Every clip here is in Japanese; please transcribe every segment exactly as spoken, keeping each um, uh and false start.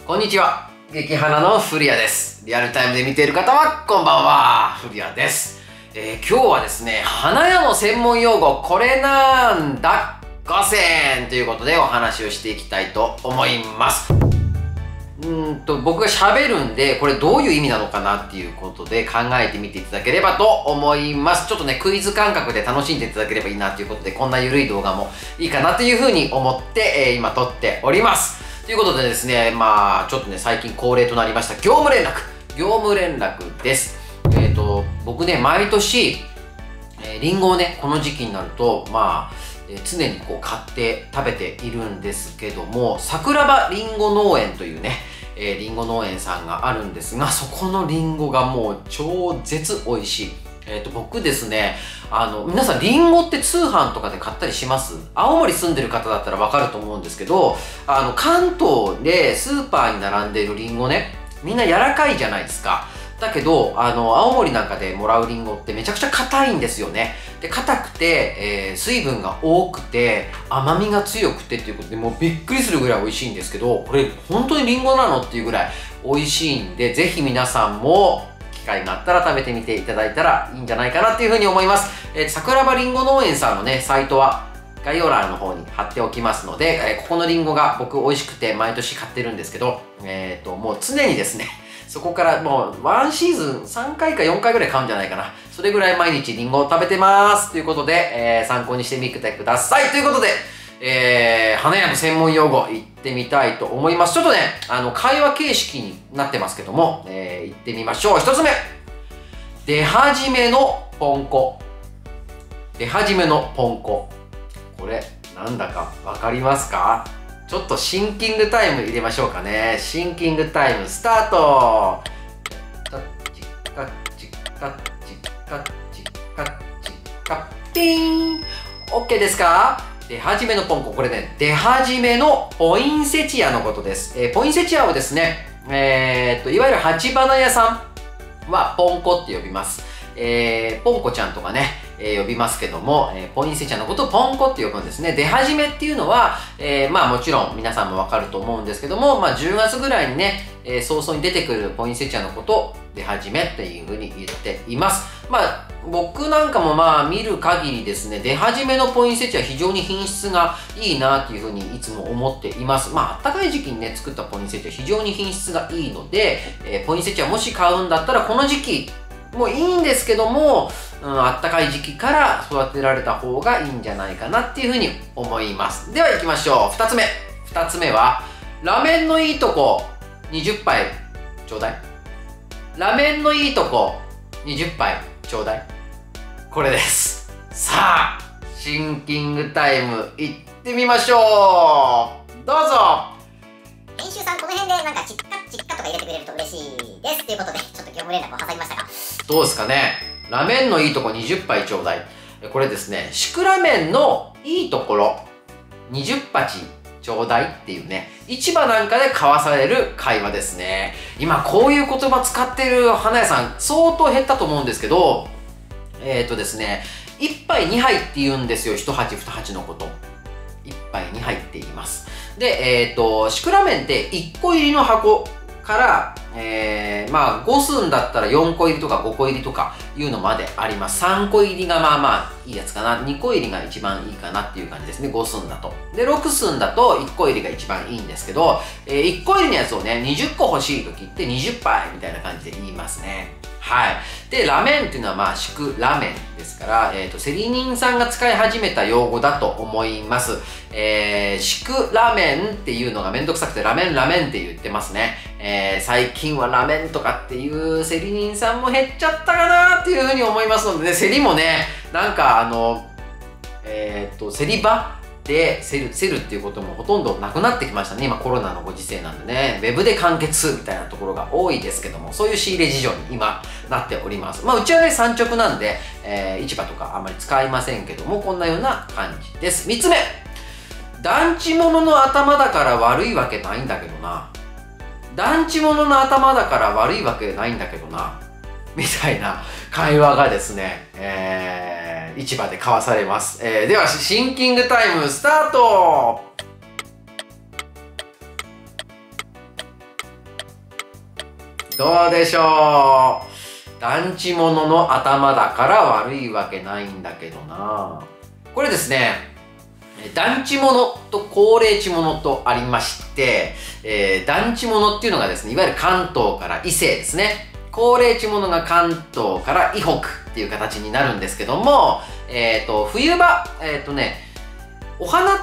こんにちは。激花の古谷です。リアルタイムで見ている方は、こんばんは。古谷です。えー、今日はですね、花屋の専門用語、これなんだごせんということでお話をしていきたいと思います。うーんと、僕が喋るんで、これどういう意味なのかなっていうことで考えてみていただければと思います。ちょっとね、クイズ感覚で楽しんでいただければいいなということで、こんな緩い動画もいいかなというふうに思って、えー、今撮っております。ということでですね、まあ、ちょっとね、最近恒例となりました、業務連絡。業務連絡です。えっと、僕ね、毎年、えー、リンゴをね、この時期になると、まあ、えー、常にこう買って食べているんですけども、桜庭りんご農園というね、えー、リンゴ農園さんがあるんですが、そこのリンゴがもう超絶美味しい。えっと、僕ですね、あの、皆さんリンゴって通販とかで買ったりします？青森住んでる方だったらわかると思うんですけど、あの、関東でスーパーに並んでいるリンゴね、みんな柔らかいじゃないですか。だけど、あの、青森なんかでもらうリンゴってめちゃくちゃ硬いんですよね。で、硬くて、えー、水分が多くて、甘みが強くてっていうことで、もうびっくりするぐらい美味しいんですけど、これ本当にリンゴなのっていうぐらい美味しいんで、ぜひ皆さんも機会があったら食べてみていただいたらいいんじゃないかなっていうふうに思います。えー、桜庭りんご農園さんのね、サイトは概要欄の方に貼っておきますので、えー、ここのリンゴが僕美味しくて毎年買ってるんですけど、えっと、もう常にですね、そこからもうワンシーズンさんかいかよんかいぐらい買うんじゃないかな。それぐらい毎日リンゴを食べてますということで、えー、参考にしてみてくださいということで、えー、花屋の専門用語いってみたいと思います。ちょっとね、あの、会話形式になってますけども、えー、いってみましょう。一つ目。出始めのポンコ。出始めのポンコ。これ、なんだかわかりますか？ちょっとシンキングタイム入れましょうかね。シンキングタイムスタート。カッチカッチカッチカッチカッチカッピーン。 OK ですか？出始めのポンコ。これね、出始めのポインセチアのことです。えー、ポインセチアをですね、えー、っと、いわゆる鉢花屋さんはポンコって呼びます。えー、ポンコちゃんとかね、えー、呼びますけども、えー、ポインセチアのことをポンコって呼ぶんですね。出始めっていうのは、えー、まあもちろん皆さんもわかると思うんですけども、まあじゅうがつぐらいにね、えー、早々に出てくるポインセチアのことを出始めっていうふうに言っています。まあ僕なんかもまあ見る限りですね、出始めのポインセチア非常に品質がいいなっていうふうにいつも思っています。まあ暖かい時期にね、作ったポインセチア非常に品質がいいので、えー、ポインセチアもし買うんだったらこの時期もういいんですけども、うん、あったかい時期から育てられた方がいいんじゃないかなっていうふうに思います。では行きましょう。二つ目。二つ目は、ラメンのいいとこにじゅっぱいちょうだい。ラメンのいいとこにじゅっぱいちょうだい。これです。さあ、シンキングタイムいってみましょう。どうぞ。 編集さん、この辺でなんかチッカチッカとか入れてくれると嬉しいです。ということで、ちょっと業務連絡を挟みましたが。 どうですかね。ラメンのいいとこにじゅっぱいちょうだい。これですね、シクラメンのいいところにじゅっぱちちょうだいっていうね、市場なんかで交わされる会話ですね。今こういう言葉使ってる花屋さん相当減ったと思うんですけど、えっとですね、いっぱいにはいって言うんですよ。いち鉢に鉢のこと。いっぱいにはいって言います。で、えっと、シクラメンっていっこ入りの箱から、えー、まあご寸だったらよんこ入りとかごこ入りとかいうのまであります。さんこ入りがまあまあいいやつかな。にこ入りが一番いいかなっていう感じですね。ご寸だと。で、ろく寸だといっこ入りが一番いいんですけど、えー、いっこ入りのやつをね、にじゅっこ欲しい時ってにじゅっぱいみたいな感じで言いますね。はい。で、ラメンっていうのはまあ、シクラメンですから、えっと、セリ人さんが使い始めた用語だと思います。えー、シクラメンっていうのがめんどくさくて、ラメンラメンって言ってますね。えー、最近はラメンとかっていうセリ人さんも減っちゃったかなっていうふうに思いますのでね、セリもね、なんかあの、えー、っと、セリ場でセル、セルっていうこともほとんどなくなってきましたね。今コロナのご時世なんでね。ウェブで完結みたいなところが多いですけども、そういう仕入れ事情に今なっております。まあうちはね、産直なんで、えー、市場とかあんまり使いませんけども、こんなような感じです。みっつめ。団地物の頭だから悪いわけないんだけどな。団地物の頭だから悪いわけないんだけどな。みたいな会話がですね、えー、市場で交わされます。えー、では、シンキングタイムスタート。 どうでしょう。団地物の頭だから悪いわけないんだけどな。これですね、団地物と高齢地物とありまして、えー、団地物っていうのがですね、いわゆる関東から伊勢ですね。高齢地物が関東から以北っていう形になるんですけども、えっと、冬場、えっとね、お花って、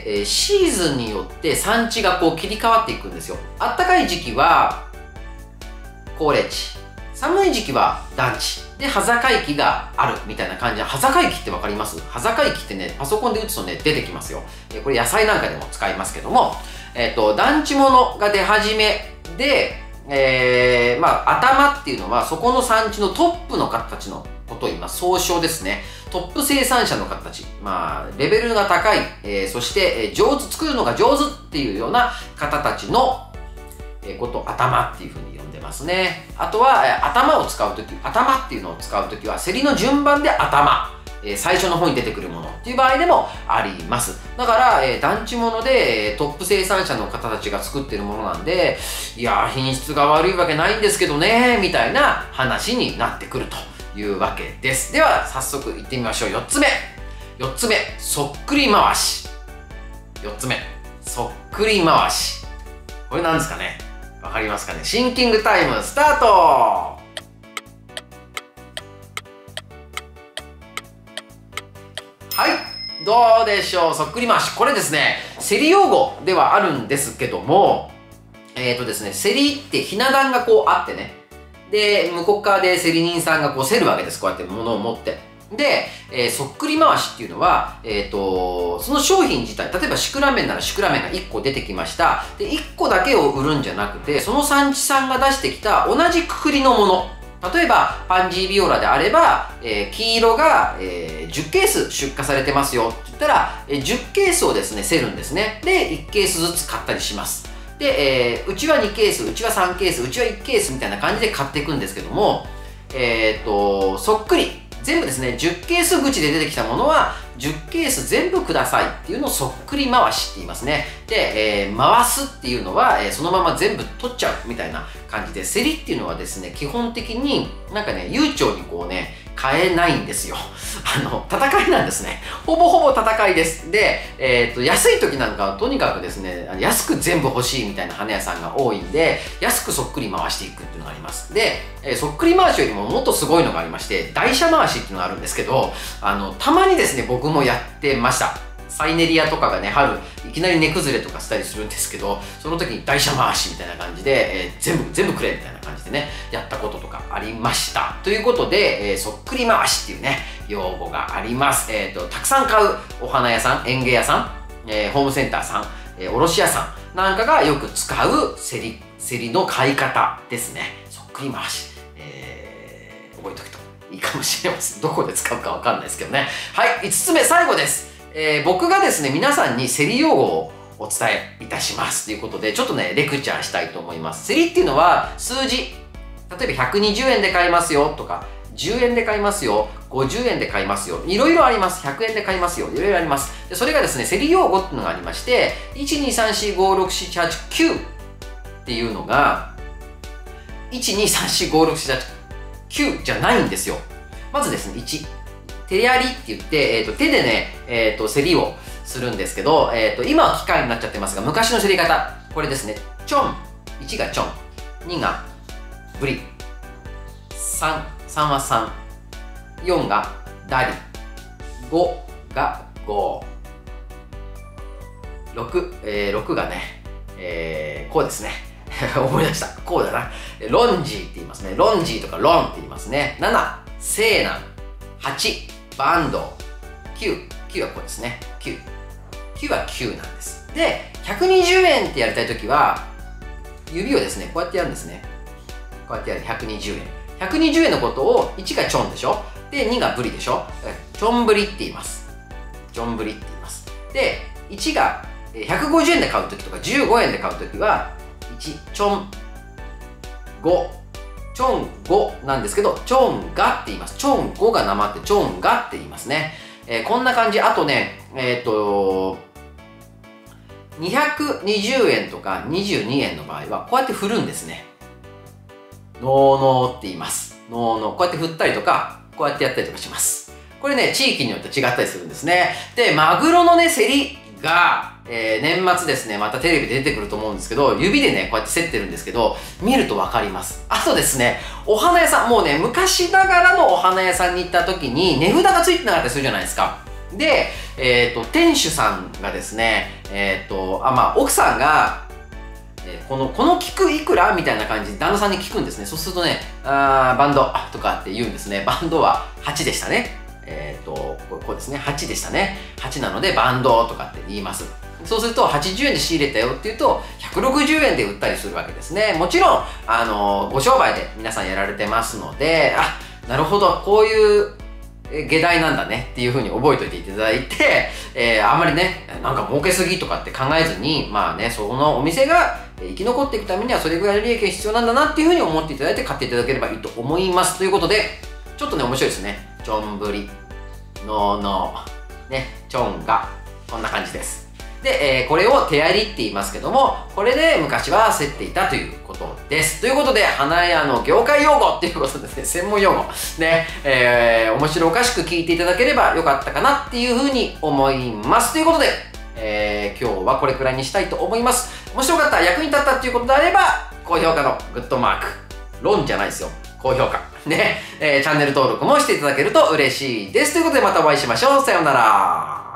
えー、シーズンによって産地がこう切り替わっていくんですよ。あったかい時期は高齢地、寒い時期は団地で端境期があるみたいな感じで、端境期って分かります？端境期ってね、パソコンで打つとね出てきますよ。これ野菜なんかでも使いますけども、えっと団地物が出始めで、えー、まあ頭っていうのはそこの産地のトップの方たちのことを言います。総称ですね。トップ生産者の方たち、まあレベルが高い、えー、そして、えー、上手、作るのが上手っていうような方たちのえー、ことを頭っていうふうに呼んでますね。あとは、えー、頭を使うとき、頭っていうのを使うときは、競りの順番で頭、えー、最初の方に出てくるものっていう場合でもあります。だから、えー、団地物で、えー、トップ生産者の方たちが作ってるものなんで、いやー、品質が悪いわけないんですけどね、みたいな話になってくるというわけです。では、早速いってみましょう。よっつめ。よっつめ、そっくり回し。よっつめ、そっくり回し。これなんですかね？わかりますかね？シンキングタイムスタート。はい、どうでしょう。そっくり回し。これですね、競り用語ではあるんですけども、えっとですね、競りってひな壇がこうあってね、で、向こう側で競り人さんがこう競るわけです。こうやって物を持って。で、えー、そっくり回しっていうのは、えっと、その商品自体、例えばシクラメンならシクラメンがいっこ出てきました。で、いっこだけを売るんじゃなくて、その産地さんが出してきた同じくくりのもの。例えば、パンジービオラであれば、えー、黄色が、えー、じゅっケース出荷されてますよって言ったら、えー、じゅっケースをですね、競るんですね。で、いちケースずつ買ったりします。で、えー、うちはにケース、うちはさんケース、うちはいちケースみたいな感じで買っていくんですけども、えっと、そっくり。全部ですね、じゅっケース口で出てきたものは、じゅっケース全部くださいっていうのをそっくり回しって言いますね。で、えー、回すっていうのは、えー、そのまま全部取っちゃうみたいな感じで、競りっていうのはですね、基本的になんかね、悠長にこうね、買えないんですよ。あの、戦いなんですね。ほぼほぼ戦いです。で、えっと、安い時なんかはとにかくですね、安く全部欲しいみたいな花屋さんが多いんで、安くそっくり回していくっていうのがあります。で、えー、そっくり回しよりももっとすごいのがありまして、台車回しっていうのがあるんですけど、あの、たまにですね、僕もやってました。サイネリアとかがね、春、いきなり値崩れとかしたりするんですけど、その時に台車回しみたいな感じで、えー、全部、全部くれみたいな感じでね、やったこととかありました。ということで、えー、そっくり回しっていうね、用語があります。えっと、たくさん買うお花屋さん、園芸屋さん、えー、ホームセンターさん、えー、卸屋さんなんかがよく使う競り、競りの買い方ですね。そっくり回し。えー、覚えておくといいかもしれません。どこで使うかわかんないですけどね。はい、いつつめ、最後です。えー、僕がですね、皆さんに競り用語をお伝えいたしますということで、ちょっとね、レクチャーしたいと思います。競りっていうのは、数字。例えばひゃくにじゅうえんで買いますよとか、じゅうえんで買いますよ、ごじゅうえんで買いますよ。いろいろあります。ひゃくえんで買いますよ。いろいろあります。でそれがですね、競り用語っていうのがありまして、いち、に、さん、し、ご、ろく、し、はち、きゅうっていうのが、いち、に、さん、し、ご、ろく、し、はち、きゅうじゃないんですよ。まずですね、いち。手やりって言って、えー、と手でね、えー、と競りをするんですけど、えー、と今は機械になっちゃってますが、昔の競り方、これですね。ちょん。いちがちょん。にがブリ。さん、さんはさん。よんがダリ。ごがゴー。ろく、えー、ろくがね、えー、こうですね。思い出した。こうだな。ロンジーって言いますね。ロンジーとかロンって言いますね。なな、セーナン。はち、バンド。きゅう、きゅうはこうですね。きゅう。きゅうはきゅうなんです。で、ひゃくにじゅうえんってやりたいときは、指をですね、こうやってやるんですね。こうやってやる。ひゃくにじゅうえん。ひゃくにじゅうえんのことをいちがチョンでしょ。で、にがブリでしょ。チョンブリって言います。チョンブリって言います。で、いちがひゃくごじゅうえんで買うときとかじゅうごえんで買うときは、いち、チョン、ご。チョンごなんですけど、チョンガって言います。チョンごがなまって、チョンガって言いますね。えー、こんな感じ。あとね、えっと、にひゃくにじゅうえんとかにじゅうにえんの場合は、こうやって振るんですね。 ノーノーって言います。ノーノー。こうやって振ったりとか、こうやってやったりとかします。これね、地域によって違ったりするんですね。で、マグロのね、競りが、えー、年末ですね、またテレビで出てくると思うんですけど、指でね、こうやって競ってるんですけど、見るとわかります。あとですね、お花屋さん、もうね、昔ながらのお花屋さんに行った時に、値札がついてなかったりするじゃないですか。で、えっと、店主さんがですね、えっと、あ、まあ、奥さんが、えー、この、この菊いくらみたいな感じで旦那さんに聞くんですね。そうするとね、あーバンドとかって言うんですね。バンドははちでしたね。えっと、こうですね。はちでしたね。はちなのでバンドとかって言います。そうするとはちじゅうえんで仕入れたよって言うとひゃくろくじゅうえんで売ったりするわけですね。もちろん、あのー、ご商売で皆さんやられてますので、あ、なるほど、こういう下代なんだねっていう風に覚えておいていただいて、えー、あんまりね、なんか儲けすぎとかって考えずに、まあね、そのお店が生き残っていくためにはそれぐらいの利益が必要なんだなっていう風に思っていただいて買っていただければいいと思います。ということで、ちょっとね、面白いですね。ちょんぶり、のーのー、ね、ちょんが、こんな感じです。で、えー、これを手やりって言いますけども、これで昔は競っていたということです。ということで、花屋の業界用語っていうことですね、専門用語。ね、えー、面白おかしく聞いていただければよかったかなっていうふうに思います。ということで、えー、今日はこれくらいにしたいと思います。面白かった、役に立ったっていうことであれば、高評価のグッドマーク。論じゃないですよ。高評価。ね、えー、チャンネル登録もしていただけると嬉しいです。ということで、またお会いしましょう。さようなら。